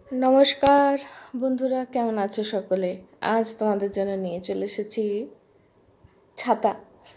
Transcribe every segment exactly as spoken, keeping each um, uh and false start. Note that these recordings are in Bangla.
নমস্কার বন্ধুরা, কেমন আছো সকলে? আজ তোমাদের জন্য নিয়ে চলে এসেছি ছাতা।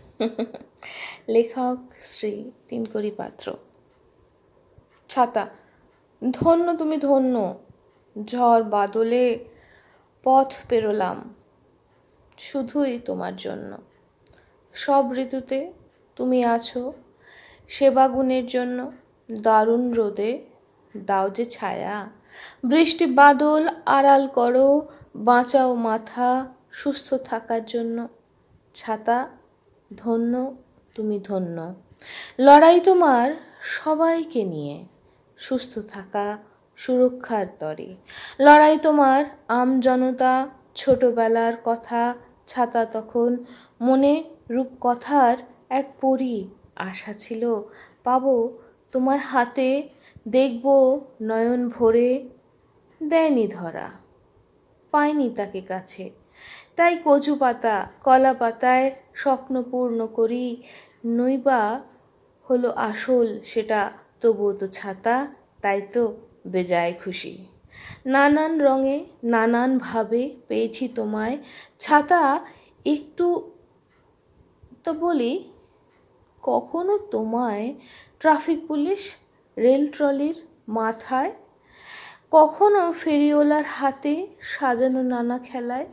লেখক শ্রী তিনকরি পাত্র। ছাতা। ধন্য তুমি ধন্য, ঝড় বাদলে পথ পেরোলাম শুধুই তোমার জন্য। সব ঋতুতে তুমি আছো সেবাগুণের জন্য। দারুণ রোদে দাও যে ছায়া, বৃষ্টি বাদল আড়াল করো, বাঁচাও মাথা সুস্থ থাকার জন্য। ছাতা, ধন্য তুমি ধন্য। লড়াই তোমার সবাইকে নিয়ে, সুস্থ থাকা সুরক্ষার তরে। লড়াই তোমার আম জনতা, ছোটবেলার কথা। ছাতা তখন মনে রূপকথার এক পরী। আশা ছিল পাবো তোমার হাতে, দেখব নয়ন ভরে। দেয়নি ধরা, পাইনি তাকে কাছে, তাই কচু পাতা কলা পাতায় স্বপ্ন পূর্ণ করি। নইবা হলো আসল সেটা, তবুও তো ছাতা, তাই তো বেজায় খুশি। নানান রঙে নানান ভাবে পেয়েছি তোমায়। ছাতা একটু তো বলি, কখনো তোমায় ট্রাফিক পুলিশ রেল ট্রলির মাথায়, কখনো ফেরিওয়ালার হাতে সাজানো নানা খেলায়।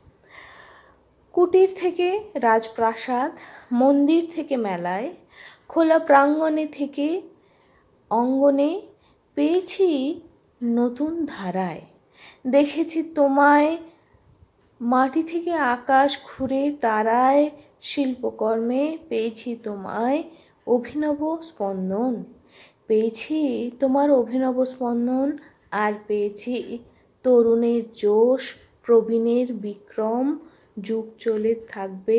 কুটির থেকে রাজপ্রাসাদ, মন্দির থেকে মেলায়, খোলা প্রাঙ্গণে থেকে অঙ্গনে পেয়েছি নতুন ধারায়। দেখেছি তোমায় মাটি থেকে আকাশ ঘুরে তারায়, শিল্পকর্মে পেয়েছি তোমায় অভিনব স্পন্দন। পেয়েছি তোমার অভিনব স্পন্দন, আর পেয়েছি তরুণের জোশ, প্রবীণের বিক্রম। যুগ চলে থাকবে,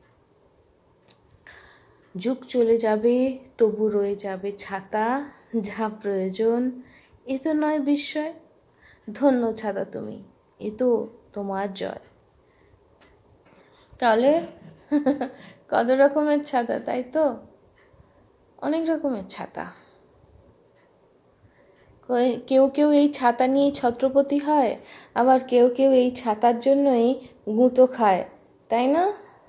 যুগ চলে যাবে, তবু রয়ে যাবে ছাতা যা প্রয়োজন। এ তো নয় বিস্ময়, ধন্য ছাতা তুমি, এ তো তোমার জয়। তাহলে কত রকমের ছাতা, তাই তো? অনেক রকমের ছাতা। কেউ কেউ এই ছাতা নিয়ে ছত্রপতি হয়, আবার কেউ কেউ এই ছাতার জন্যই গুঁতো খায়, তাই না?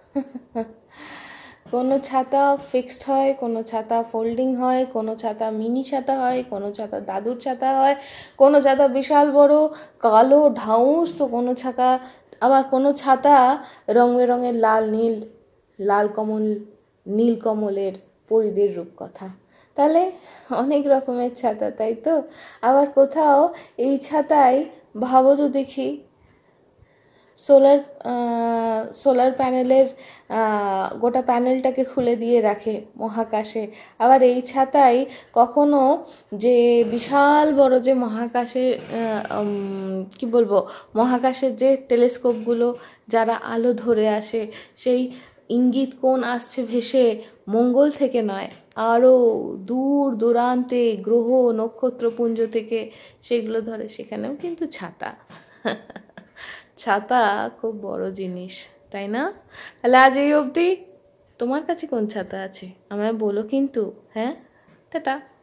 কোনো ছাতা ফিক্সড হয়, কোনো ছাতা ফোল্ডিং হয়, কোনো ছাতা মিনি ছাতা হয়, কোনো ছাতা দাদুর ছাতা হয়, কোনো ছাতা বিশাল বড় কালো ঢাউস, তো কোনো ছাতা আবার কোনো ছাতা রং বেরঙের লাল নীল, লাল কমল নীল কমলের পরিদের রূপকথা। তাহলে অনেক রকমের ছাতা, তাই তো? আবার কোথাও এই ছাতায় ভাবো তো দেখি, সোলার সোলার প্যানেলের গোটা প্যানেলটাকে খুলে দিয়ে রাখে মহাকাশে। আবার এই ছাতাই কখনো যে বিশাল বড় যে মহাকাশে কি বলবো মহাকাশের যে টেলিস্কোপগুলো যারা আলো ধরে আসে, সেই ইঙ্গিত কোণ আসছে ভেসে মঙ্গল থেকে নয়, আরও দূর দূরান্তে গ্রহ নক্ষত্রপুঞ্জ থেকে সেগুলো ধরে, সেখানেও কিন্তু ছাতা। ছাতা খুব বড় জিনিস, তাই না? তাহলে আজ এই অবধি। তোমার কাছে কোন ছাতা আছে আমায় বলো কিন্তু, হ্যাঁ? টাটা।